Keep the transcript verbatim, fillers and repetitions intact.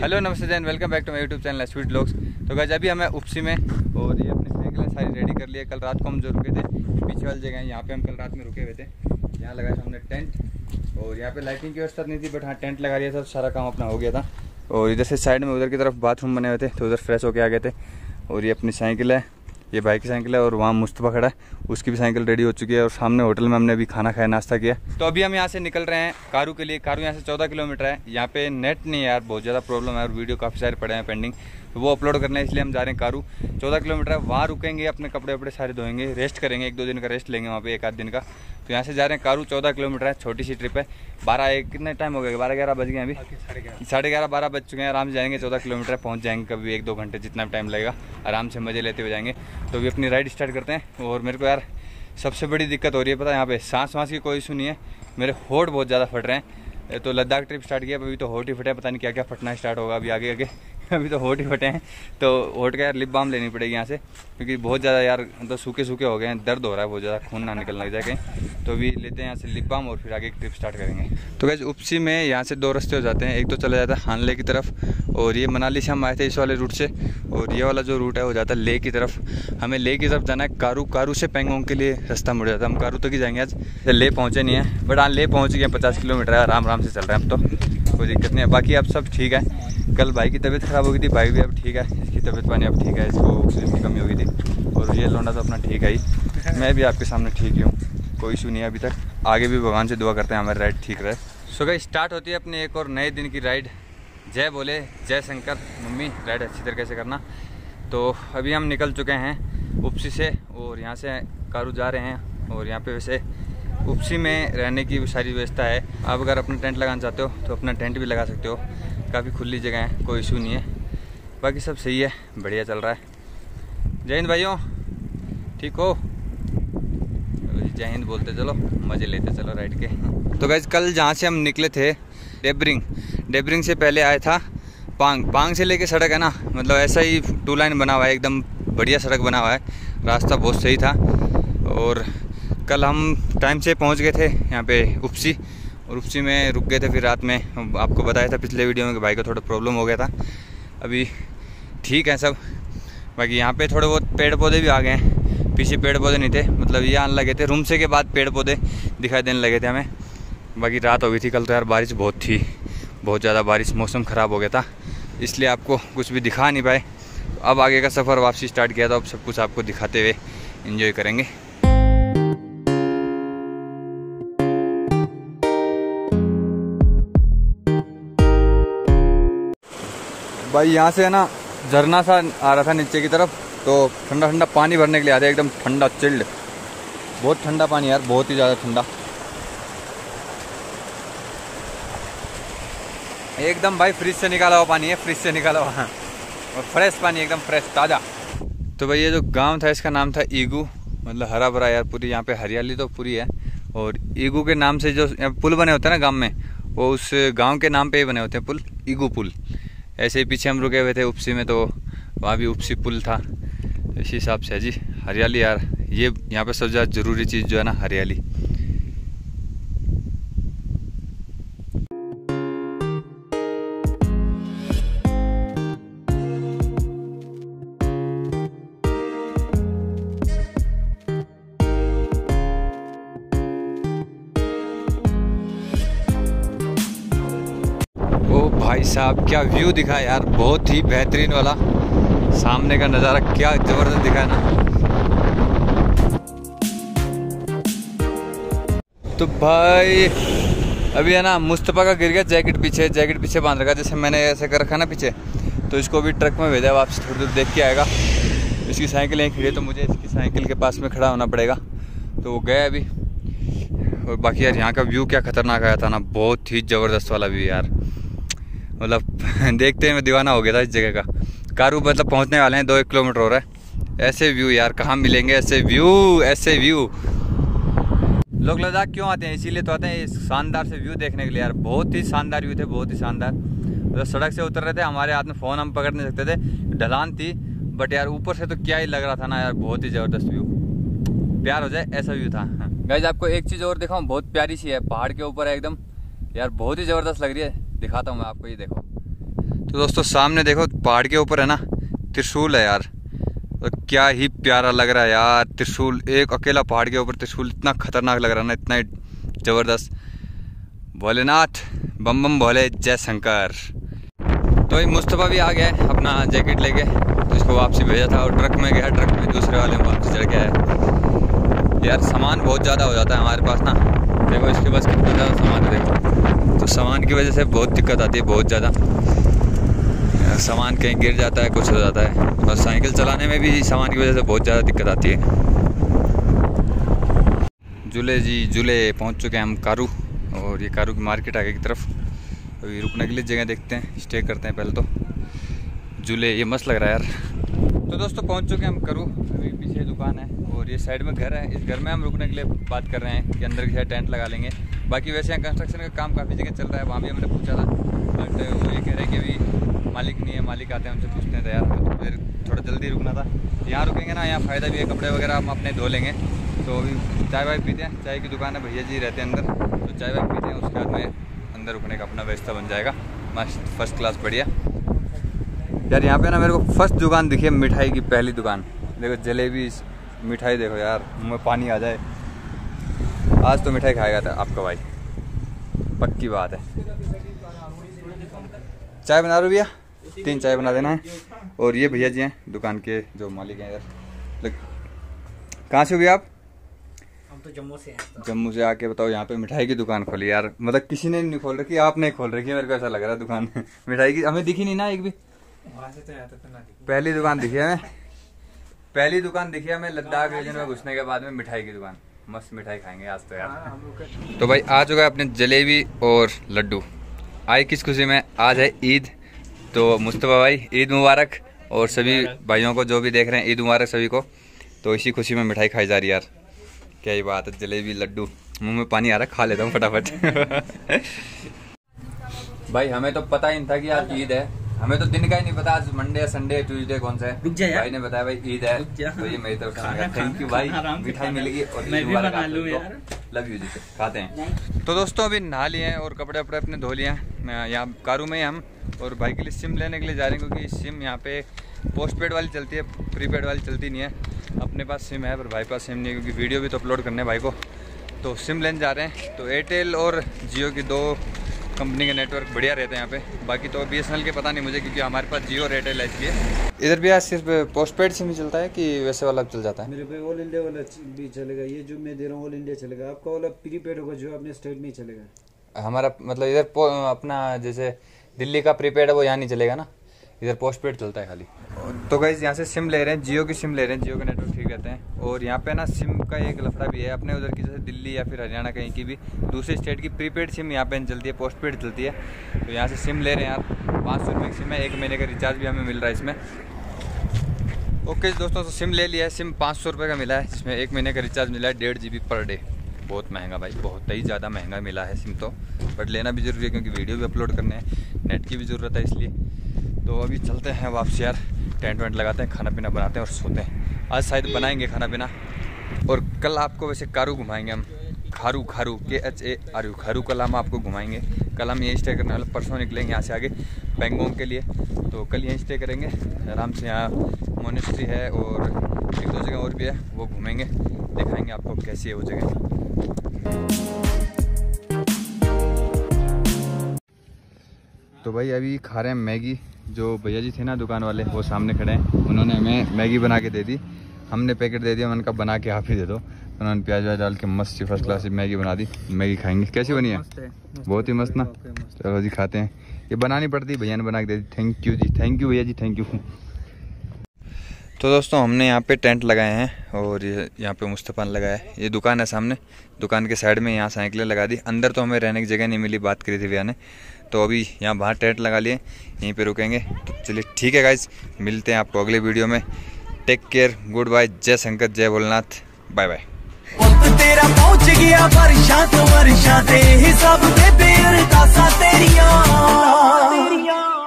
Hello नमस्ते Jain, welcome back to my YouTube channel sweet vlogs. तो guys अभी हमें उपसी में और ये अपनी साइकिलें सारी रेडी कर लिए। कल रात को हम जो रुके थे पीछे वाली जगह, यहाँ पे हम कल रात में रुके हुए थे। यहाँ लगाया था हमने टेंट और यहाँ पे लाइटिंग की व्यवस्था नहीं थी, बट हाँ टेंट लगा लिया था, सारा काम अपना हो गया था। और इधर से साइड में उधर की तरफ बाथरूम बने हुए थे, तो उधर फ्रेश होके आ गए थे। और ये अपनी साइकिल है, ये बाइक की साइकिल है, और वहाँ मुस्तफा खड़ा है, उसकी भी साइकिल रेडी हो चुकी है। और सामने होटल में हमने अभी खाना खाया, नाश्ता किया। तो अभी हम यहाँ से निकल रहे हैं कारू के लिए। कारू यहाँ से चौदह किलोमीटर है। यहाँ पे नेट नहीं है यार, बहुत ज़्यादा प्रॉब्लम है और वीडियो काफ़ी सारे पड़े हैं पेंडिंग, तो वो अपलोड करना है, इसलिए हम जा रहे हैं कारू। चौदह किलोमीटर है, वहाँ रुकेंगे, अपने कपड़े वपड़े सारे धोएंगे, रेस्ट करेंगे, एक दो दिन का रेस्ट लेंगे वहाँ पे, एक आध दिन का। तो यहाँ से जा रहे हैं कारू, चौदह किलोमीटर है, छोटी सी ट्रिप है। बारह एक कितने टाइम हो गया, बारह ग्यारह बज गए अभी, साढ़े ग्यारह बारह बज चुके हैं। आराम से जाएंगे, चौदह किलोमीटर पहुँच जाएंगे, कभी एक दो घंटे जितना टाइम लगेगा, आराम से मज़े लेते हुए जाएंगे। तो अभी अपनी राइड स्टार्ट करते हैं। और मेरे को यार सबसे बड़ी दिक्कत हो रही है, पता है, यहाँ पे सांस वाँस की कोई इशू नहीं है, मेरे होठ बहुत ज़्यादा फट रहे हैं। तो लद्दाख ट्रिप स्टार्ट किया, अभी तो होठ ही फटे, पता नहीं क्या क्या फटना स्टार्ट होगा अभी आगे आगे। अभी तो होठ ही फटे हैं, तो होठ का यार लिप बाम लेनी पड़ेगी यहाँ से, क्योंकि बहुत ज़्यादा यार मतलब सूखे सूखे हो गए हैं, दर्द हो रहा है बहुत ज़्यादा, खून ना निकलने लग जाए कहीं। तो अभी लेते हैं यहाँ से लिप बाम और फिर आगे की ट्रिप स्टार्ट करेंगे। तो गाइस उपसी में यहाँ से दो रास्ते हो जाते हैं, एक तो चला जाता है हानले की तरफ, और ये मनाली से हम आए थे इस वाले रूट से, और ये वाला जो रूट है वो जाता है लेह की तरफ। हमें लेह की तरफ जाना है, कारू कारू से पेंगोंग के लिए रास्ता मुड़ जाता है, हम कारू तक ही जाएंगे आज। लेह पहुँचे नहीं है, बट हाँ लेह पहुँच गए, पचास किलोमीटर है, आराम आराम से चल रहे हैं हम, तो कोई दिक्कत नहीं है। बाकी अब सब ठीक है। कल भाई की तबीयत ख़राब हो गई थी, भाई भी अब ठीक है, इसकी तबीयत पानी अब ठीक है, इसको ऑक्सीजन की कमी हो गई थी। और ये लौंडा तो अपना ठीक है ही, मैं भी आपके सामने ठीक ही हूँ, कोई इशू नहीं है अभी तक। आगे भी भगवान से दुआ करते हैं हमारी राइड ठीक रहे। सो गाइस स्टार्ट होती है अपनी एक और नए दिन की राइड। जय बोले जय शंकर, मम्मी राइड अच्छी तरीके से करना। तो अभी हम निकल चुके हैं उपसी से, और यहाँ से कारू जा रहे हैं। और यहाँ पे वैसे उपसी में रहने की सारी व्यवस्था है, आप अगर अपना टेंट लगाना चाहते हो तो अपना टेंट भी लगा सकते हो, काफ़ी खुली जगह है, कोई इशू नहीं है। बाकी सब सही है, बढ़िया चल रहा है। जय हिंद भाइयों, ठीक हो? जय हिंद बोलते चलो, मज़े लेते चलो राइड के। तो गाइस कल जहाँ से हम निकले थे डेबरिंग, डेबरिंग से पहले आया था पांग। पांग से लेके सड़क है ना, मतलब ऐसा ही टू लाइन बना हुआ है, एकदम बढ़िया सड़क बना हुआ है, रास्ता बहुत सही था। और कल हम टाइम से पहुँच गए थे यहाँ पे उपसी, और उपसी में रुक गए थे। फिर रात में आपको बताया था पिछले वीडियो में कि भाई को थोड़ा प्रॉब्लम हो गया था, अभी ठीक है सब। बाकी यहाँ पे थोड़े बहुत पेड़ पौधे भी आ गए हैं, पीछे पेड़ पौधे नहीं थे, मतलब ये आने लगे थे रूम से के बाद पेड़ पौधे दिखाई देने लगे थे हमें। बाकी रात हो गई थी कल, तो यार बारिश बहुत थी, बहुत ज़्यादा बारिश, मौसम ख़राब हो गया था, इसलिए आपको कुछ भी दिखा नहीं पाए। अब आगे का सफ़र वापसी स्टार्ट किया, तो अब सब कुछ आपको दिखाते हुए इन्जॉय करेंगे। भाई यहाँ से है ना झरना सा आ रहा था नीचे की तरफ, तो ठंडा ठंडा पानी भरने के लिए आते, एकदम ठंडा चिल्ड, बहुत ठंडा पानी यार, बहुत ही ज़्यादा ठंडा एकदम। भाई फ्रिज से निकाला हुआ पानी है, फ्रिज से निकाला हुआ, और फ्रेश पानी, एकदम फ्रेश ताज़ा। तो भाई ये जो गांव था इसका नाम था ईगू, मतलब हरा भरा यार, पूरी यहाँ पे हरियाली तो पूरी है। और ईगू के नाम से जो पुल बने होते हैं ना गाँव में, वो उस गाँव के नाम पे ही बने होते हैं पुल, ईगू पुल। ऐसे ही पीछे हम रुके हुए थे उपसी में, तो वहाँ भी उपसी पुल था, इसी हिसाब से है जी। हरियाली यार, ये यहाँ पे सबसे ज़्यादा ज़रूरी चीज़ जो है ना, हरियाली। भाई साहब क्या व्यू दिखा यार, बहुत ही बेहतरीन वाला, सामने का नज़ारा क्या ज़बरदस्त दिखा है ना। तो भाई अभी है ना मुस्तफा का गिर गया जैकेट पीछे, जैकेट पीछे बांध रखा, जैसे मैंने ऐसे कर रखा ना पीछे, तो इसको अभी ट्रक में भेजा, वापस थोड़ी दूर देख के आएगा। इसकी साइकिल यहीं खड़ी है, तो मुझे इसकी साइकिल के पास में खड़ा होना पड़ेगा, तो वो गया अभी। और बाकी यार यहाँ का व्यू क्या खतरनाक आया था ना, बहुत ही ज़बरदस्त वाला व्यू यार, मतलब देखते मैं दीवाना हो गया था इस जगह का। कारू मतलब पहुंचने वाले हैं, दो एक किलोमीटर हो रहा है। ऐसे व्यू यार कहाँ मिलेंगे, ऐसे व्यू, ऐसे व्यू। लोग लद्दाख क्यों आते हैं? इसीलिए तो आते हैं इस शानदार से व्यू देखने के लिए यार, बहुत ही शानदार व्यू थे, बहुत ही शानदार। मतलब सड़क से उतर रहे थे, हमारे हाथ में फ़ोन हम पकड़ नहीं सकते थे, ढलान थी, बट यार ऊपर से तो क्या ही लग रहा था ना यार, बहुत ही ज़बरदस्त व्यू, प्यार हो जाए ऐसा व्यू था। गाइस आपको एक चीज़ और दिखाऊँ, बहुत प्यारी सी है, पहाड़ के ऊपर है एकदम यार, बहुत ही ज़बरदस्त लग रही है, दिखाता हूँ मैं आपको, ये देखो। तो दोस्तों सामने देखो पहाड़ के ऊपर है ना त्रिशूल है यार, और क्या ही प्यारा लग रहा है यार त्रिशूल। एक अकेला पहाड़ के ऊपर त्रिशूल, इतना खतरनाक लग रहा है ना, इतना ज़बरदस्त। भोलेनाथ बम बम भोले जय शंकर। तो ये मुस्तफ़ा भी आ गया है अपना जैकेट लेके, तो इसको वापसी भेजा था और ट्रक में गया, ट्रक में दूसरे वाले में वापसी चढ़ गया है। यार सामान बहुत ज़्यादा हो जाता है हमारे पास ना, देखो इसके पास कितना ज़्यादा सामान है देखो, तो सामान की वजह से बहुत दिक्कत आती है, बहुत ज़्यादा। सामान कहीं गिर जाता है, कुछ हो जाता है, और साइकिल चलाने में भी सामान की वजह से बहुत ज़्यादा दिक्कत आती है। झूले जी झूले पहुंच चुके हैं हम कारू, और ये कारू की मार्केट आगे की तरफ। अभी रुकने के लिए जगह देखते हैं, स्टे करते हैं पहले तो। झूले ये मस्त लग रहा है यार। तो दोस्तों पहुंच चुके हैं हम करू, अभी पीछे दुकान है और ये साइड में घर है। इस घर में हम रुकने के लिए बात कर रहे हैं कि अंदर की साइड टेंट लगा लेंगे। बाकी वैसे यहाँ कंस्ट्रक्शन का काम काफ़ी जगह चल रहा है, वहाँ भी हमने पूछा था, बट वो ये कह रहे हैं कि अभी मालिक नहीं है, मालिक आते हैं उनसे पूछते हैं। तो यार हमें तो फिर थोड़ा जल्दी रुकना था, यहाँ रुकेंगे ना, यहाँ फ़ायदा भी है, कपड़े वगैरह हम अपने धो लेंगे। तो अभी चाय वाय पीते हैं, चाय की दुकान है, भैया जी रहते हैं अंदर, तो चाय वाय पीते हैं, उसके बाद में अंदर रुकने का अपना व्यवस्था बन जाएगा मस्त फर्स्ट क्लास बढ़िया। यार यहाँ पे ना मेरे को फर्स्ट दुकान दिखी है मिठाई की, पहली दुकान देखो, जलेबी मिठाई देखो यार, मुँह में पानी आ जाए। आज तो मिठाई खाएगा था आपका भाई, पक्की बात है। चाय बना रहे भैया, तीन चाय बना देना है। और ये भैया जी हैं दुकान के जो मालिक हैं यार। कहाँ से हो भैया आप? हम तो जम्मू से हैं। जम्मू से आके बताओ यहाँ पे मिठाई की दुकान खोली यार, मतलब किसी ने नहीं खोल रखी, आपने खोल रखी है। मेरे को ऐसा लग रहा है दुकान मिठाई की, हमें दिखी नहीं ना एक भी। वहाँ से तो आता तो ना दिखी। पहली दुकान दिखी है हमें, पहली दुकान दिखी है हमें लद्दाख रीजन में घुसने के बाद में मिठाई की दुकान। मस्त मिठाई खाएंगे आज तो यार। तो भाई आ चुका है अपने जलेबी और लड्डू। आए किस खुशी में? आज है ईद, तो मुस्तफ़ा भाई ईद मुबारक, और सभी भाइयों को जो भी देख रहे हैं ईद मुबारक सभी को। तो इसी खुशी में मिठाई खाई जा रही है यार, क्या ही बात है। जलेबी लड्डू, मुंह में पानी आ रहा है, खा लेता हूँ फटाफट। भाई हमें तो पता ही नहीं था कि आज ईद है, हमें तो दिन का ही नहीं पता आज मंडे संडे ट्यूसडे कौन सा है। भाई ने बताया भाई ईद है, तो ये मेरी तरफ से थैंक यू भाई, मिठाई मिलेगी और लव यू जी। खाते हैं। तो दोस्तों अभी नहा लिए हैं और कपड़े वपड़े अपने धो लिए हैं, यहाँ कारू में ही हम, और भाई के लिए सिम लेने के लिए जा रहे हैं, क्योंकि सिम यहाँ पे पोस्ट पेड वाली चलती है, प्रीपेड वाली चलती नहीं है। अपने पास सिम है पर भाई पास सिम नहीं है, क्योंकि वीडियो भी तो अपलोड करने भाई को, तो सिम लेने जा रहे हैं। तो एयरटेल और जियो की दो कंपनी के नेटवर्क बढ़िया रहते हैं यहाँ पे। बाकी तो बी एस एन एल के पता नहीं मुझे, क्योंकि हमारे पास जियो और एयरटेल है इसलिए। इधर भी आज सिर्फ पोस्ट पेड सिम ही चलता है कि वैसे वाला चल जाता है? मेरे पे ऑल इंडिया वाला भी चलेगा, ये जो मैं दे रहा हूँ ऑल इंडिया चलेगा। आपका वाला प्रीपेड होगा जो अपने स्टेट में चलेगा। हमारा मतलब इधर अपना जैसे दिल्ली का प्रीपेड है वो यहाँ नहीं चलेगा ना, इधर पोस्ट पेड चलता है खाली। तो गाइस यहाँ से सिम ले रहे हैं, जियो की सिम ले रहे हैं, जियो के नेटवर्क ठीक रहते हैं। और यहाँ पे ना सिम का एक लफड़ा भी है, अपने उधर की जैसे दिल्ली या फिर हरियाणा कहीं की भी दूसरे स्टेट की प्रीपेड सिम यहाँ पे चलती है, पोस्ट पेड चलती है। तो यहाँ से सिम ले रहे हैं यार, पाँच सौ रुपये की सिम है, एक महीने का रिचार्ज भी हमें मिल रहा है इसमें। ओके दोस्तों, तो सिम ले लिया है, सिम पाँच सौ रुपये का मिला है, जिसमें एक महीने का रिचार्ज मिला है डेढ़ जी बी पर डे। बहुत महंगा भाई, बहुत ही ज़्यादा महंगा मिला है सिम तो, बट लेना भी ज़रूरी है क्योंकि वीडियो भी अपलोड करने हैं, नेट की भी ज़रूरत है इसलिए। तो अभी चलते हैं वापस यार, टेंट वेंट लगाते हैं, खाना पीना बनाते हैं और सोते हैं। आज शायद बनाएंगे खाना पीना, और कल आपको वैसे कारू घुमाएंगे हम, खारू खारू K H A R U खारू कल हम आपको घुमाएंगे। कल हम यहीं स्टे करने वाले, परसों निकलेंगे यहाँ से आगे पैंगोंग के लिए, तो कल यहीं स्टे करेंगे आराम से। यहाँ मोनेस्ट्री है और एक दो जगह और भी है, वो घूमेंगे, दिखाएंगे आपको कैसी है वो जगह। तो भाई अभी खा रहे हैं मैगी, जो भैया जी थे ना दुकान वाले वो सामने खड़े हैं, उन्होंने हमें मैगी बना के दे दी, हमने पैकेट दे दिया, मैंने कहा बना के आप ही दे दो। उन्होंने प्याज व्याज डाल के मस्त सी फर्स्ट क्लास मैगी बना दी, मैगी खाएंगे। कैसी बनी है? बहुत ही मस्त ना। चलो जी खाते हैं, ये बनानी पड़ती भैया ने बना के दे दी। थैंक यू जी, थैंक यू भैया जी, थैंक यू। तो दोस्तों हमने यहाँ पे टेंट लगाए हैं और ये यहाँ पे मुस्तफ़ा ने लगाया है। ये दुकान है सामने, दुकान के साइड में यहाँ साइकिलें लगा दी। अंदर तो हमें रहने की जगह नहीं मिली, बात करी थी भैया ने, तो अभी यहाँ बाहर टेंट लगा लिए, यहीं पे रुकेंगे। तो चलिए ठीक है गाइज, मिलते हैं आपको अगले वीडियो में। टेक केयर, गुड बाय, जय शंकर, जय भोलेनाथ, बाय बाय। तेरा पहुंच गया वर्षा तो वर्षा ते हिसाब दे तेरिया